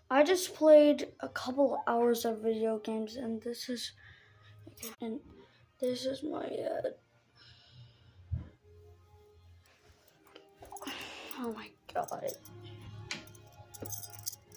I just played a couple hours of video games, and this is my oh my god.